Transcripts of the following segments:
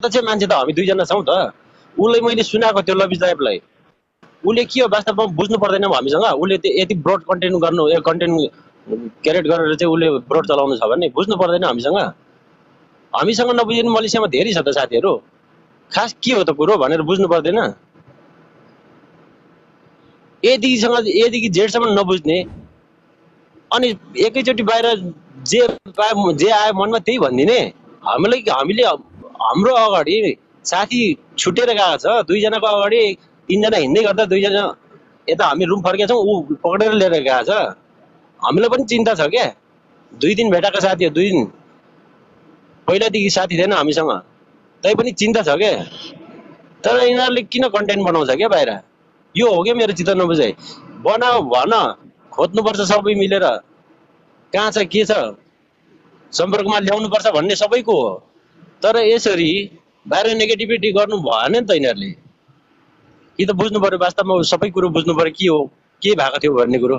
प्रत्यक्ष मान्छे त हामी दुईजना छौँ त। उसलाई मैले सुनाएको त्यो लबी साहेबलाई, उसले के हो वास्तवमा बुझ्नु पर्दैन हामीसँग। उसले यति ब्रोड कन्टेन्ट गर्नु कन्टेन्ट क्रिएट गरेर चाहिँ उसले ब्रोड चलाउनु छ भने बुझ्नु पर्दैन हामीसँग नबुझिनु मलेसियामा धेरै छ त साथीहरू। खास के हो त कुरो भनेर बुझ्नु पर्दैन। एदेखि जेडसम्म नबुझ्ने अनि एकैचोटि बाहिर जे आयो मनमा त्यही भनिदिने। हामीले हाम्रो अगाडि साथी छुटेर गएको छ, दुईजनाको अगाडि तीनजना हिँड्दै गर्दा दुईजना यता हामी रुम फर्केका छौँ, ऊ पक्रेर लिएर गएको छ। हामीलाई पनि चिन्ता छ क्या। 2 दिन भेटाएको साथी हो, 2 दिन पहिलादेखि साथी थिएन हामीसँग, तै पनि चिन्ता छ क्या। तर यिनीहरूले किन कन्टेन्ट बनाउँछ क्या बाहिर, यो हो क्या मेरो चित्त नबुझाइ। बनाओ भन, खोज्नुपर्छ सबै मिलेर, कहाँ छ के छ सम्पर्कमा ल्याउनुपर्छ भन्ने सबैको हो। तर यसरी बाहिर नेगेटिभिटी गर्नु भएन नि त यिनीहरूले। कि त बुझ्नु पर्यो, वास्तवमा सबै कुरो बुझ्नु पर्यो के हो, के भएको थियो भन्ने कुरो।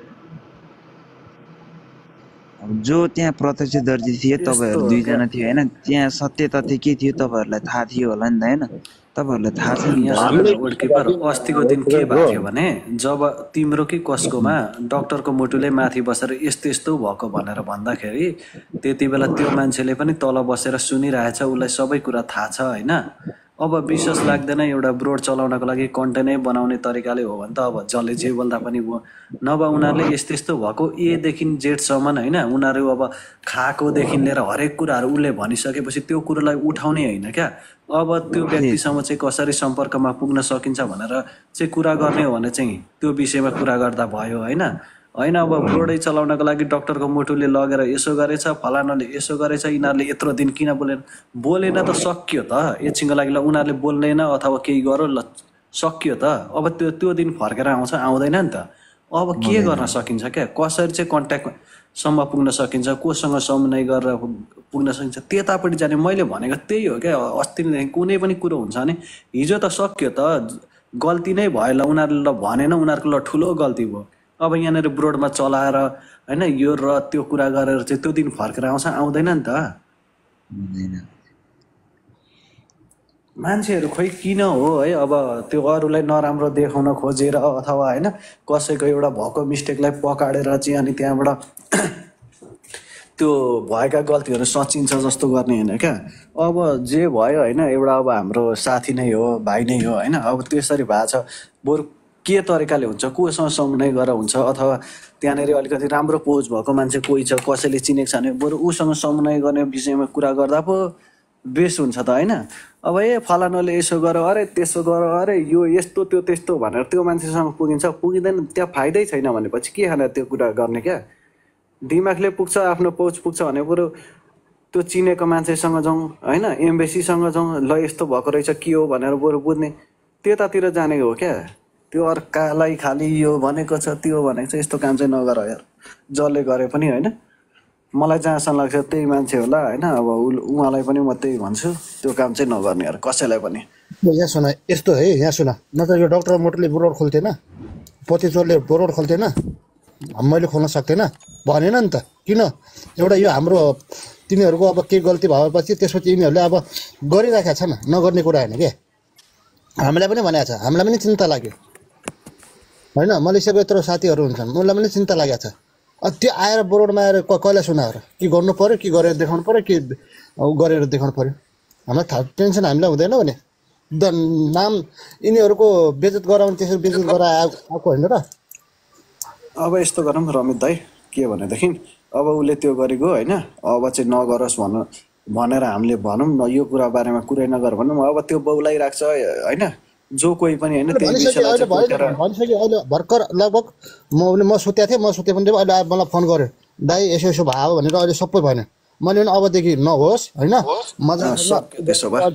जो त्यहाँ प्रत्यक्षदर्शी थिए तपाईहरु दुईजना थियो हैन, त्यहाँ सत्य तथ्य के थियो तपाईहरुलाई थाहा थियो होला नि त हैन। तपाईहरुलाई थाहा छ नि गोलकिपर अस्तिको दिन के भएको थियो भने जब तिम्रो कि कसकोमा डाक्टरको मुटुले माथि बसेर यस्तो यस्तो भएको भनेर भन्दाखेरि त्यति बेला त्यो मान्छेले पनि तल बसेर सुनिरहेछ, उसलाई सबै कुरा थाहा छ हैन। अब विश्वास लाग्दैन एउटा ब्रोड चलाउनको लागि कन्टेन्टै बनाउने तरिकाले हो भने त अब जसले जे बोल्दा पनि भयो। नभए उनीहरूले यस्तो यस्तो भएको एदेखि जेडसम्म होइन, उनीहरू अब खाएकोदेखि लिएर हरेक कुराहरू उसले भनिसकेपछि त्यो कुरोलाई उठाउने होइन क्या। अब त्यो व्यक्तिसँग चाहिँ कसरी सम्पर्कमा पुग्न सकिन्छ भनेर चाहिँ कुरा गर्ने हो भने चाहिँ त्यो विषयमा कुरा गर्दा भयो होइन। अब ब्रोडै चलाउनको लागि डाक्टरको मुटुले लगेर यसो गरेछ, फलानाले यसो गरेछ, यिनीहरूले यत्रो दिन किन बोलेन त सकियो त। एकछिनको लागि ल उनीहरूले बोल्दैन अथवा केही गरो ल सकियो त। अब त्यो दिन फर्केर आउँछ आउँदैन नि त। अब के गर्न सकिन्छ क्या, कसरी चाहिँ कन्ट्याक्टसम्म पुग्न सकिन्छ, कोसँग समन्वय गरेर पुग्न सकिन्छ त्यतापट्टि जाने। मैले भनेको त्यही हो क्या। अस्तिदेखि कुनै पनि कुरो हुन्छ भने हिजो त सक्यो त, गल्ती नै भयो ल, उनीहरूले ल भनेन, उनीहरूको ल ठुलो गल्ती भयो। अब यहाँनिर ब्रोडमा चलाएर होइन यो र त्यो कुरा गरेर चाहिँ त्यो दिन फर्केर आउँछ आउँदैन नि त। मान्छेहरू खोइ किन हो है, अब त्यो अरूलाई नराम्रो देखाउन खोजेर अथवा होइन कसैको एउटा भएको मिस्टेकलाई पकाडेर चाहिँ अनि त्यहाँबाट त्यो भएका गल्तीहरू सचिन्छ जस्तो गर्ने होइन क्या। अब जे भयो होइन, एउटा अब हाम्रो साथी नै हो, भाइ नै हो होइन। अब त्यसरी भएको छ, बरु के तरिकाले हुन्छ, कोसँग समन्वय गरेर हुन्छ अथवा त्यहाँनिर अलिकति राम्रो पोज भएको मान्छे कोही छ, कसैले चिनेको छ भने बरु उसँग समन्वय गर्ने विषयमा कुरा गर्दा पो बेस हुन्छ त होइन। अब फलानाले यसो गर, अरे त्यसो गर, अरे यो यस्तो त्यो त्यस्तो भनेर त्यो मान्छेसँग पुगिन्छ, पुगिँदैन, त्यहाँ फाइदै छैन भनेपछि के खाना त्यो कुरा गर्ने क्या। दिमागले पुग्छ, आफ्नो पहुँच पुग्छ भने बरु त्यो चिनेको मान्छेसँग जाउँ होइन, एम्बेसीसँग जाउँ, ल यस्तो भएको रहेछ के हो भनेर बरु बुझ्ने त्यतातिर जाने हो क्या। त्यो अर्कालाई खालि यो भनेको छ त्यो भनेको छ यस्तो काम चाहिँ नगर यार, जसले गरे पनि होइन। मलाई जहाँसम्म लाग्छ त्यही मान्छे होला होइन। अब उहाँलाई पनि म त्यही भन्छु, त्यो काम चाहिँ नगर्ने यार कसैलाई पनि। यहाँ सुन यस्तो है, यहाँ सुन, नत्र यो डाक्टर मोटरले बोर्ड खोल्थेन, पतिचोरले बोर्ड खोल्थेन, मैले खोल्न सक्थेन भनेन नि त। किन एउटा यो हाम्रो तिनीहरूको अब के गल्ती भएपछि त्यसपछि यिनीहरूले अब गरिराखेका छन्, नगर्ने कुरा होइन क्या। हामीलाई पनि भनेको छ, हामीलाई पनि चिन्ता लाग्यो होइन। मलेसियाको यत्रो साथीहरू हुन्छन्, उनीलाई पनि चिन्ता लागेको छ। त्यो आएर बोर्डमा आएर कहिले सुनाएर के गर्नु पर्यो, के गरेर देखाउनु पर्यो, के गरेर देखाउनु पर्यो, हामीलाई थाहा टेन्सन हामीलाई हुँदैन भने नाम यिनीहरूको बेइज्जत गराउने, त्यसरी बेइज्जत गराएर आएको होइन र। अब यस्तो गरौँ रमित दाई, के भनेदेखि अब उसले त्यो गरेको होइन, अब चाहिँ नगरोस् भनेर हामीले भनौँ न, यो कुरा बारेमा कुरै नगर भनौँ। अब त्यो बौलाइरहेको छ होइन, जो कोही पनि होइन भनिसक्यो अहिले भर्खर लगभग म सुतेको थिएँ, म सुते पनि अहिले आएर मलाई फोन गर्यो, दाइ यसो यसो भयो भनेर। अहिले सबै भएन, मैले पनि अबदेखि नहोस् होइन, त्यसो भए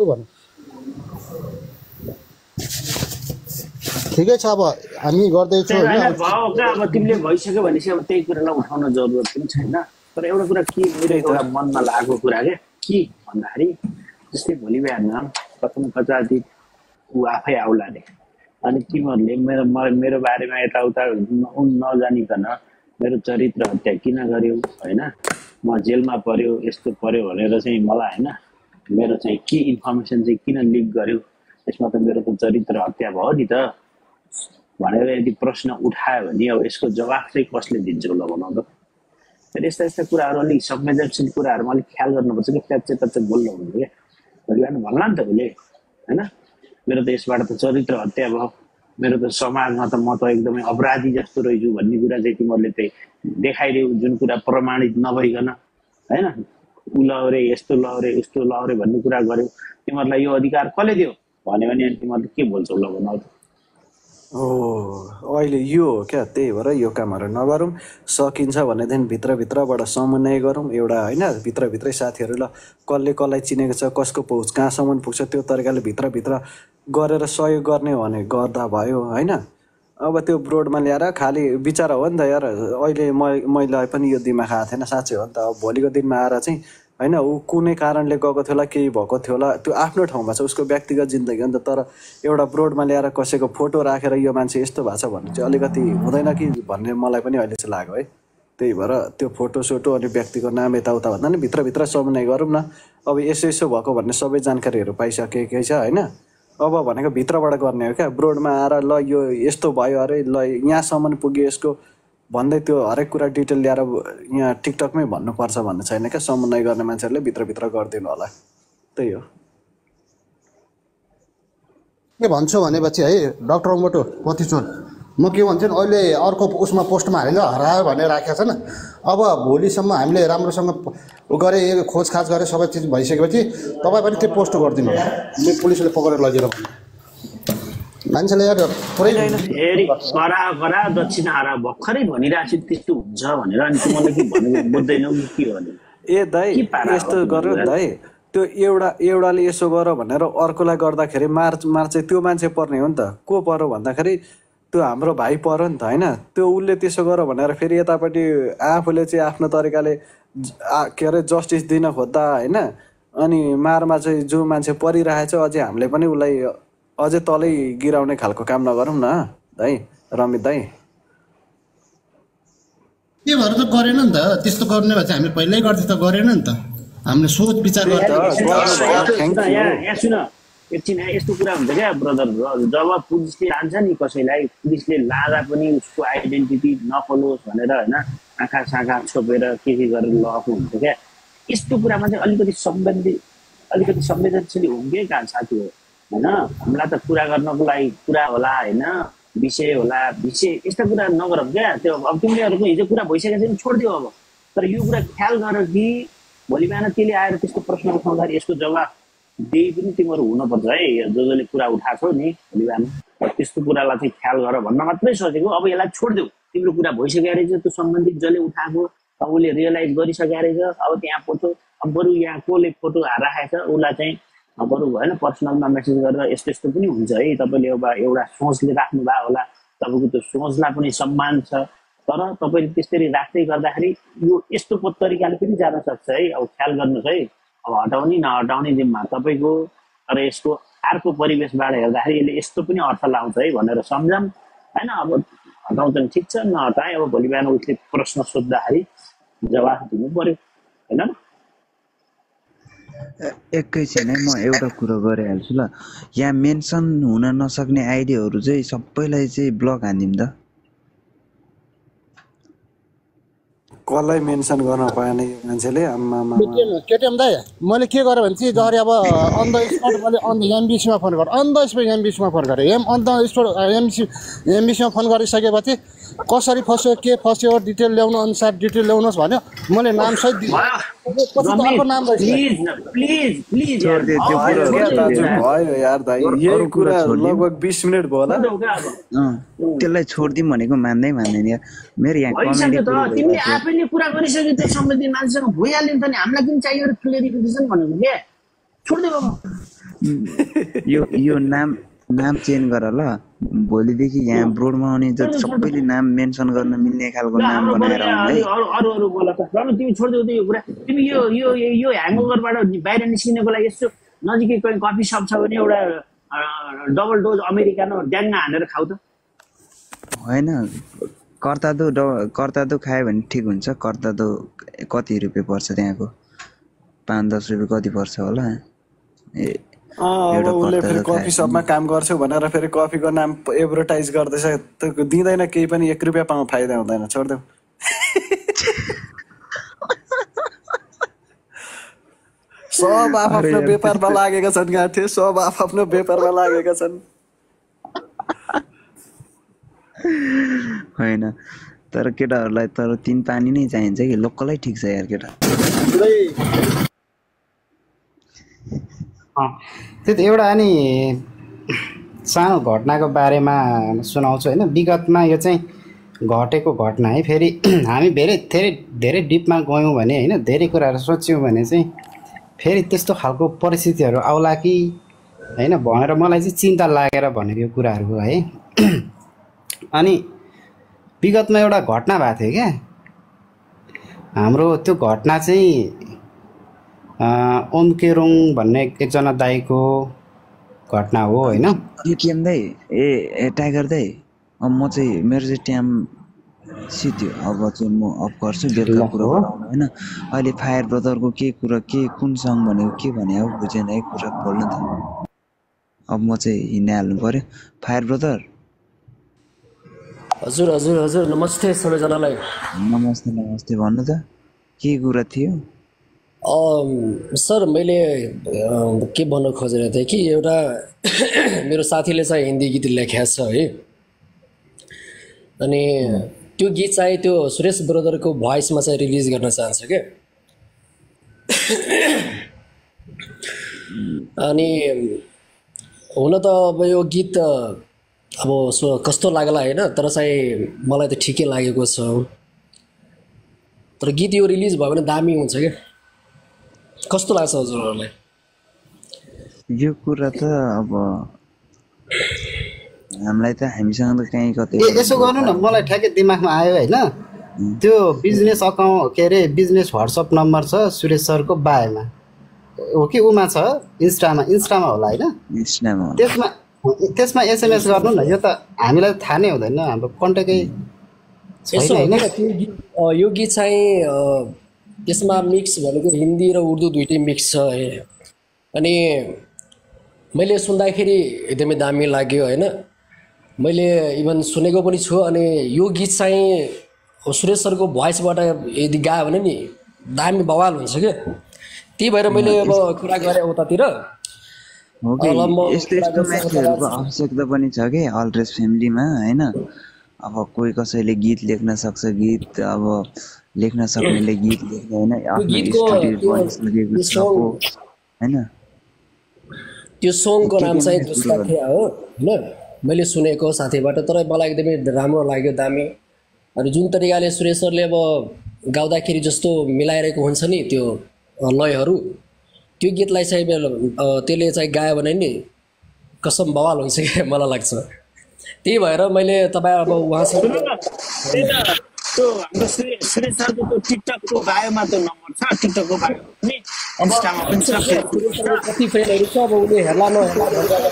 ठिकै छ। अब हामी गर्दैछौँ अब तिमीले भइसक्यो भनेपछि अब त्यही कुरालाई उठाउन जरुरत पनि छैन। तर एउटा कुरा के मेरो एउटा मनमा लागेको कुरा के भन्दाखेरि जस्तै भोलि बिहान कता कताति ऊ आफै आउला अरे, अनि तिमीहरूले मेरो बारेमा यताउता नजानिकन मेरो चरित्र हत्या किन गर्यो होइन, म जेलमा पर्यो यस्तो पर्यो भनेर चाहिँ मलाई होइन मेरो चाहिँ के इन्फर्मेसन चाहिँ किन लिक गर्यो, यसमा त मेरो त चरित्र हत्या भयो नि त भनेर यदि प्रश्न उठायो भने अब यसको जवाफ चाहिँ कसले दिन्छ ल भनौँ त। फेरि यस्ता यस्ता कुराहरू अलिक संवेदनशील कुराहरूमा अलिक ख्याल गर्नुपर्छ कि प्याच्चे प्याच्चे बोल्नु हुँदैन क्या। भोलि बिहान भन्ला नि त उसले होइन मेरो त यसबाट त चरित्र हत्या भयो, मेरो त समाजमा त म त एकदमै अपराधी जस्तो रहेछु भन्ने कुरा चाहिँ तिमीहरूले चाहिँ देखाइदेऊ, जुन कुरा प्रमाणित नभइकन होइन उ लौरे यस्तो लौरे उस्तो लौरे भन्ने कुरा गर्यो। तिमीहरूलाई यो अधिकार कसले दियो भन्यो भने अनि तिमीहरूले के बोल्छौ ल भन त। अहिले यो हो क्या, त्यही भएर यो कामहरू नगरौँ, सकिन्छ भनेदेखि भित्रभित्रबाट समन्वय गरौँ एउटा होइन, भित्रभित्रै साथीहरू ल कसले कसलाई चिनेको छ, कसको पहुँच कहाँसम्म पुग्छ त्यो तरिकाले भित्रभित्र गरेर सहयोग गर्ने हो भने गर्दा भयो होइन। अब त्यो ब्रोडमा ल्याएर खालि विचार हो नि त यार, अहिले मैले पनि यो दिमाग आएको थिएन साँच्चै हो नि त। अब भोलिको दिनमा आएर चाहिँ होइन ऊ कुनै कारणले गएको थियो होला, केही भएको थियो होला, त्यो आफ्नो ठाउँमा छ, उसको व्यक्तिगत जिन्दगी हो नि त। तर एउटा ब्रोडमा ल्याएर कसैको फोटो राखेर यो मान्छे यस्तो भएको छ भन्ने चाहिँ अलिकति हुँदैन कि भन्ने मलाई पनि अहिले चाहिँ लाग्यो है। त्यही भएर त्यो फोटो सोटो अनि व्यक्तिको नाम यताउता भन्दा नि भित्रभित्र समन्वय गरौँ न। अब यसो यसो भएको भन्ने सबै जानकारीहरू पाइसकेकै छ होइन। अब भनेको भित्रबाट गर्ने हो क्या, ब्रोडमा आएर ल यो यस्तो भयो अरे ल यहाँसम्म पुग्यो यसको भन्दै त्यो हरेक कुरा डिटेल ल्याएर यहाँ टिकटकमै भन्नुपर्छ भन्ने छैन क्या। समन्वय गर्ने मान्छेहरूले भित्रभित्र गरिदिनु होला, त्यही हो। के भन्छु भनेपछि है डाक्टर मोटो पतिचोर म के भन्छु नि अहिले अर्को उसमा पोस्टमा हालेर हरायो भनेर राखेको छ नि। अब भोलिसम्म हामीले राम्रोसँग उ गरे खोजखाज गरे सबै चिज भइसकेपछि तपाईँ पनि त्यो पोस्ट गरिदिनु होला, पुलिसले पक्रेर लगिदिएर मान्छेले यार पुरै फेरि करा करा दक्षिण हारा भर्खरै भनिरहेको छु त्यस्तो हुन्छ भनेर अनि तिमीले के भनेको बुझ्दैनौ कि के भने ए दाइ यस्तो गर्यो दाइ, त्यो एउटाले यसो गर भनेर अर्कोलाई गर्दाखेरि मार चाहिँ त्यो मान्छे पर्ने हो नि त। को पर्यो भन्दाखेरि त्यो हाम्रो भाइ पर्यो नि त होइन। त्यो उसले त्यसो गर भनेर फेरि यतापट्टि आफूले चाहिँ आफ्नो तरिकाले के अरे जस्टिस दिन खोज्दा होइन अनि मारमा चाहिँ जो मान्छे परिरहेछ अझै हामीले पनि उसलाई अझै तलै गिराउने खालको काम नगरौँ न दाइ, रमित दाइ। के भएर त गरेन नि त, त्यस्तो गर्ने भए चाहिँ हामी पहिल्यै गर्थ्यो त गरेन नि त, हामीले सोच विचार यहाँ सुन एकछिन यस्तो कुरा हुन्छ क्या ब्रदर। जब पुलिसले लान्छ नि कसैलाई, पुलिसले लाँदा पनि उसको आइडेन्टिटी नखोलोस् भनेर होइन आँखा साँखा छोपेर के गरेर लगाएको हुन्छ क्या। यस्तो कुरामा चाहिँ अलिकति संवेदनशील हुँदै कहाँ साथी हो होइन। हामीलाई त कुरा गर्नको लागि कुरा होला होइन, विषय होला विषय, यस्ता कुरा नगरौँ क्या। त्यो अब तिमीहरूको हिजो कुरा भइसकेको छ छोडिदियो अब। तर यो कुरा ख्याल गर कि भोलि बिहान त्यसले आएर त्यस्तो प्रश्न उठाउँदाखेरि यसको जवाफ दिए पनि तिमीहरू हुनुपर्छ है। जसले कुरा उठाएको नि भोलि बिहान त्यस्तो कुरालाई चाहिँ ख्याल गर भन्न मात्रै सोचेको। अब यसलाई छोडिदेऊ, तिम्रो कुरा भइसकेको रहेछ, त्यो सम्बन्धित जसले उठाएको अब उसले रियलाइज गरिसकेको रहेछ। अब त्यहाँ फोटो अब बरु यहाँ कसले फोटो राखेको छ उसलाई चाहिँ बरु होइन पर्सनलमा मेसेज गरेर यस्तो यस्तो पनि हुन्छ है, तपाईँले एउटा सोचले राख्नु भयो होला, तपाईँको त्यो सोचलाई पनि सम्मान छ। तर तपाईँले त्यसरी राख्दै गर्दाखेरि यो यस्तो तरिकाले पनि जान सक्छ है। अब ख्याल गर्नुहोस् है, अब हटाउने नहटाउने जिम्मा तपाईँको। तर यसको अर्को परिवेशबाट हेर्दाखेरि यसले यस्तो पनि अर्थ लाउँछ है भनेर सम्झौँ होइन। अब हटाउँछन् ठिक छ, नहटाएँ अब भोलि बिहान उसले प्रश्न सोद्धाखेरि जवाफ दिनु पर्यो होइन। एकैछिन है म एउटा कुरो गरिहाल्छु ल। यहाँ मेन्सन हुन नसक्ने आइडियाहरू चाहिँ सबैलाई चाहिँ ब्लक हानिदिउँ त। कसलाई मेन्सन गर्न पाएन यो मान्छेले आम्मामा। केटिएम दाइ मैले के गरेँ भने चाहिँ जसरी अब अन द स्पट मैले एमबिसीमा फोन गरेँ, अन द स्पट एमबिसीमा फोन गरेँ, अन द स्पट एमबिसीमा फोन गरिसकेपछि कसरी फस्यो के फस्यो डिटेल ल्याउनु अनुसार डिटेल ल्याउनुहोस् भन्यो। मैले नाम सहित दिएँ, अर्को नाम भयो यार दाइ, यही कुरा लगभग 20 मिनट भयो होला। त्यसलाई छोडिदिउँ भनेको मान्दैन यार। मेरो यहाँ तिमीले आफैले कुरा गरिसक्यो त्यो सम्बन्धित मान्छेसँग भइहाल्यो नि त नि, हामीलाई किन चाहियो क्लियरिफिकेसन भनेको के छोडिदियो। यो नाम चेन्ज गर ल। भोलिदेखि यहाँ ब्रोडमा आउने सबैले नाम मेन्सन गर्न मिल्ने खालको नाम बनाएर आउनु है। अरू बोला त रम, तिमी छोडिदेऊ त यो कुरा। तिमी यो ह्याङओभरबाट बाहिर निस्किनको लागि यसो नजिकै कोही कफी सप छ भने एउटा डबल डोज अमेरिकानो ड्याङ्गा हानेर खाऊ त। होइन कर्तादो खायो भने ठिक हुन्छ। कर्तादो कति रुपियाँ पर्छ त्यहाँको? 5-10 रुपियाँ कति पर्छ होला। अब एउटा उसले कट्टा फेरि त कफी खायो। सपमा काम गर्छु भनेर फेरि कफीको नाम एडभर्टाइज गर्दैछ त दिँदैन केही पनि 1 रुपियाँ पाउँ फाइदा हुँदैन छोडिदेऊ सब आफ्नो व्यापारमा लागेका छन् गाँठे सब आफ्नो व्यापारमा लागेका छन् होइन तर केटाहरूलाई तर 3 पानी नै चाहिन्छ कि लोकलै ठिक छ यार केटा त्यही त एउटा अनि सानो घटनाको बारेमा सुनाउँछु होइन विगतमा यो चाहिँ घटेको घटना है फेरि हामी धेरै डिपमा गयौँ भने होइन धेरै कुराहरू सोच्यौँ भने चाहिँ फेरि त्यस्तो खालको परिस्थितिहरू आउला कि होइन भनेर मलाई चाहिँ चिन्ता लागेर भनेको यो कुराहरू हो है अनि विगतमा एउटा घटना भएको थियो क्या हाम्रो त्यो घटना चाहिँ ओम केरोङ भन्ने एकजना दाईको घटना हो होइन केएम दाइ ए टाइगर दाइ अब म चाहिँ मेरो चाहिँ टाइम सिध्यो अब चाहिँ म अफ गर्छु बेलुका कुरा गराउनु होइन अहिले फायर ब्रदरको के कुरा के कुन सङ भनेको के भने अब बुझेन है कुरा बोल्नु त अब म चाहिँ हिँडिहाल्नु पर्यो फायर ब्रदर हजुर हजुर हजुर नमस्ते सबैजनालाई नमस्ते नमस्ते भन्नु त के कुरा थियो सर मैले के भन्न खोजेर थिएँ कि एउटा मेरो साथीले चाहिँ हिन्दी गीत लेखेको छ है अनि त्यो गीत चाहिँ त्यो सुरेश ब्रदरको भोइसमा चाहिँ रिलिज गर्न चाहन्छ क्या अनि हुन त अब यो गीत अब कस्तो लाग्ला होइन तर चाहिँ मलाई त ठिकै लागेको छ तर गीत यो रिलिज भयो भने दामी हुन्छ क्या कस्तो लाग्छ हजुरहरूलाई यो कुरा त अब हामीलाई त हामीसँग त कहीँ कतै यसो गर्नु न मलाई ठ्याक्कै दिमागमा आयो होइन त्यो बिजनेस अकाउन्ट के अरे बिजनेस व्हाट्सएप नम्बर छ सुरेश सरको बायोमा हो कि उमा छ इन्स्टामा होला होइन त्यसमा एसएमएस गर्नु न यो त हामीलाई थाहा नै हुँदैन हाम्रो कन्ट्याक्टै यसो यो गीत चाहिँ त्यसमा मिक्स भनेको हिन्दी र उर्दू दुइटै मिक्स छ है अनि मैले सुन्दाखेरि एकदमै दामी लाग्यो होइन मैले इभन सुनेको पनि छु अनि यो गीत चाहिँ सुरेश सरको भोइसबाट यदि गायो भने नि दामी बवाल हुन्छ क्या त्यही भएर मैले अब कुरा गरेँ उतातिर यस्तो मान्छेहरूको आवश्यकता पनि छ कि अलरेज फ्यामिलीमा होइन अब कोही कसैले गीत लेख्न सक्छ गीत अब लेख्न सक्नेले गीत लेख्ने होइन होइन त्यो सङको नाम चाहिँ दुस्ता थिया हो होइन मैले सुनेको साथीबाट तर मलाई एकदमै राम्रो लाग्यो दामी अनि जुन तरिकाले सुरेश सरले अब गाउँदाखेरि जस्तो मिलाइरहेको हुन्छ नि त्यो लयहरू त्यो गीतलाई चाहिँ त्यसले चाहिँ गायो भने नि कसम बवाल हुन्छ क्या मलाई लाग्छ त्यही भएर मैले तपाईँ अब उहाँसँग त्यो हाम्रो सुरेश सरको त्यो टिकटकको बायोमा त्यो नम्बर छ टिकटकको बायो पनि इन्स्टामा पनि छ कति फ्रेन्डहरू छ अब उसले हेर्ला नहेर्ला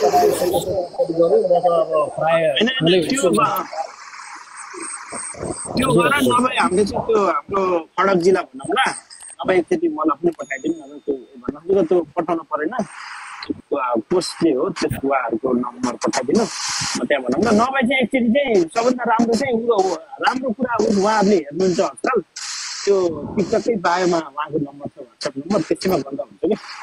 त्यो गरेर तपाईँ हामीले चाहिँ त्यो हाम्रो खडक जिल्ला भनौँ ल अब एकचोटि मलाई पनि पठाइदिनु न त्यो भन्नु त्यो पठाउनु परेन पोस्टले हो त्यो उहाँहरूको नम्बर पठाइदिनु म त्यहाँ भनौँ न नभए चाहिँ एकचोटि चाहिँ सबभन्दा राम्रो चाहिँ राम्रो कुरा उहाँहरूले हेर्नुहुन्छ आजकल त्यो टिकटकै बायोमा उहाँको नम्बर छ वाट्सएप नम्बर त्यसैमा गर्दा हुन्छ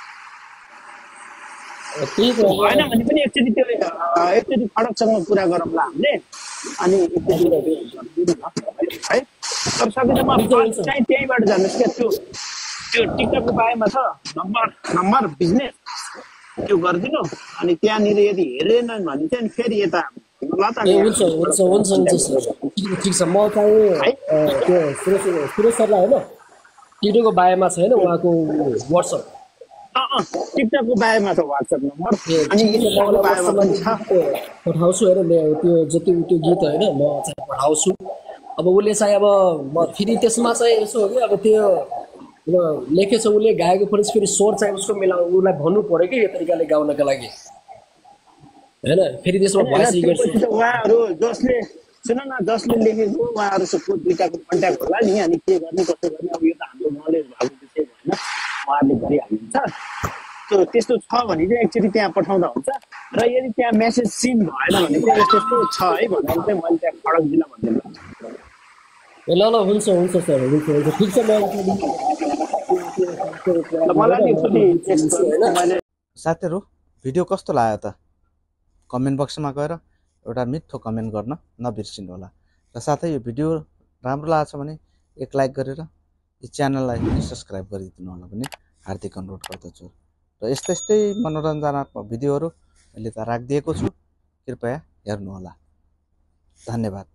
कि होइन भने पनि एकचोटि त्यो एकचोटि खडकसँग कुरा गरौँला हामीले अनि एकचोटि है तर सकेसम्म चाहिँ त्यहीबाट जानुहोस् क्या त्यो टिकटकको बायोमा छ नम्बर बिजनेस त्यो गरिदिनु अनि त्यहाँनिर यदि हेरेनन् भने चाहिँ फेरि यता हुन्छ ठिक छ म चाहिँ त्यो सुरेश सरलाई होइन टिकटकको बायोमा छ होइन उहाँको वाट्सएप टिकटकको बायोमा छ वाट्सएप नम्बर अनि पठाउँछु होइन त्यो जति त्यो गीत होइन म चाहिँ पठाउँछु अब उसले चाहिँ अब म फेरि त्यसमा चाहिँ यसो हो कि अब त्यो लेखेछ उसले गाएको पनि फेरि स्वर चाहिँ उसको उसलाई भन्नु पऱ्यो कि यो तरिकाले गाउनका लागि होइन फेरि त्यसमा भोइस उहाँहरू जसले सुन न जसले लेखेको उहाँहरूसँग दुईटाको कन्ट्याक्ट होला नि अनि के गर्ने कसो गर्ने अब यो त हाम्रो नलेज भएको विषय भएन उहाँहरूले गरिहाल्नुहुन्छ त्यस्तो छ भने चाहिँ एकचोटि त्यहाँ पठाउँदा हुन्छ र यदि त्यहाँ मेसेज सिन भएन भने चाहिँ यस्तो यस्तो छ है भनेर चाहिँ मैले त्यहाँ खडक दिन भन्दिनँ ल ल हुन्छ हुन्छ सर हुन्छ हुन्छ ठिक छ मलाई नि एकचोटि मैले साथीहरू भिडियो कस्तो लाग्यो त कमेन्ट बक्समा गएर एउटा मिठो कमेन्ट गर्न नबिर्सिनु होला र साथै यो भिडियो राम्रो लागेछ भने एक लाइक गरेर यो च्यानललाई सब्स्क्राइब गरिदिनु होला भने हार्दिक अनुरोध गर्दछु र यस्तै मनोरञ्जनात्मक भिडियोहरू अहिले त राखिदिएको छु कृपया हेर्नुहोला धन्यवाद।